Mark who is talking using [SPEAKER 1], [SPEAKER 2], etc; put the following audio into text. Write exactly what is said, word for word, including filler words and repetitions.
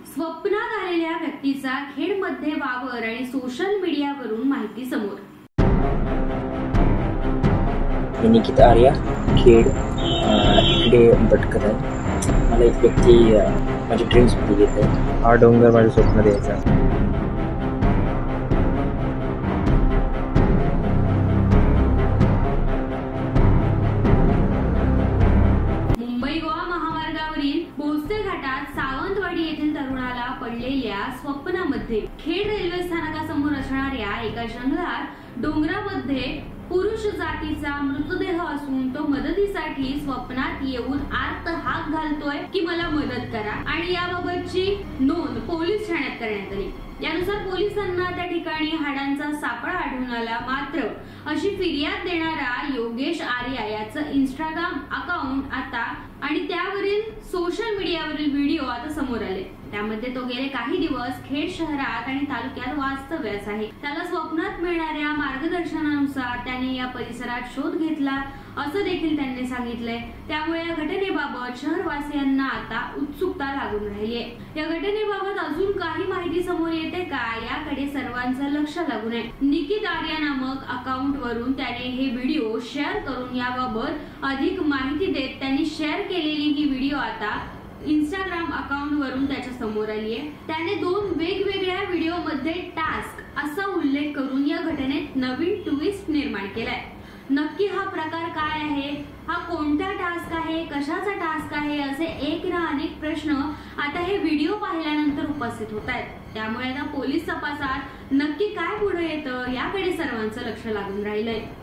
[SPEAKER 1] स्वप्नात आलेल्या व्यक्तीचा खेडमध्ये वावर आणि सोशल मीडियावरून माहिती समोर।
[SPEAKER 2] निकिता आर्या खेड इकडे भटकत आहे। मला एक व्यक्ती माझी ड्रीम्स मध्ये येत आहे। हा डोंगर माझ्या स्वप्नात यायचा।
[SPEAKER 1] भोसले घाटात सावंतवाडी येथील तरुणाला पडलेल्या स्वप्नामध्ये खेड रेल्वे स्थानकासमोर असणाऱ्या एका जंगलात डोंगरामध्ये पुरुष जातीचा मृतदेह असून तो मदतीसाठी स्वप्नात येऊन आर्त हाक घालतोय की मला मदत करा आणि याबाबतची नोंद पोलीस ठाण्यात करण्यात आली। यानुसार पोलिसांना त्या ठिकाणी हाडांचा सापळा आढळून आला। मात्र अशी फिर्याद देणारा योगेश आर्या याचं इंस्टाग्राम अकाउंट आता आणि त्यावरील सोशल मीडियावरील व्हिडिओ आता समोर आले। त्यामध्ये तो गेले काही दिवस खेड शहरात आणि तालुक्यात वास्तव्यास आहे। त्याला स्वप्नात मिळणाऱ्या मार्गदर्शनानुसार त्याने या परिसरात शोध घेतला असं देखील त्यांनी सांगितलंय। त्यामुळे या घटनेबाबत शहरवासियांना आता उत्सुकता लागून राहिली आहे। या घटनेबाबत अजून काही माहिती समोर येते का याकडे सर्वांचं लक्ष लागून आहे। निकिता आर्या नामक अकाउंट वरून त्याने हे व्हिडिओ शेअर करून याबाबत अधिक माहिती देत त्यांनी शेअर केलेली ही व्हिडिओ आता इंस्टाग्राम अकाउंट वरून त्याच्या समोर आली आहे। त्याने दोन वेगवेगळ्या व्हिडिओ मध्ये टास्क असा उल्लेख करून या घटनेत नवीन ट्विस्ट निर्माण केलाय। नक्की हा प्रकार काय आहे, हा कोणता टास्क आहे, कशाचा टास्क आहे, असे एक ना अनेक प्रश्न आता हे व्हिडिओ पाहिल्यानंतर उपस्थित होत आहेत। त्यामुळे आता पोलीस तपासात नक्की काय पुढे येतं याकडे सर्वांचं लक्ष लागून राहिलंय।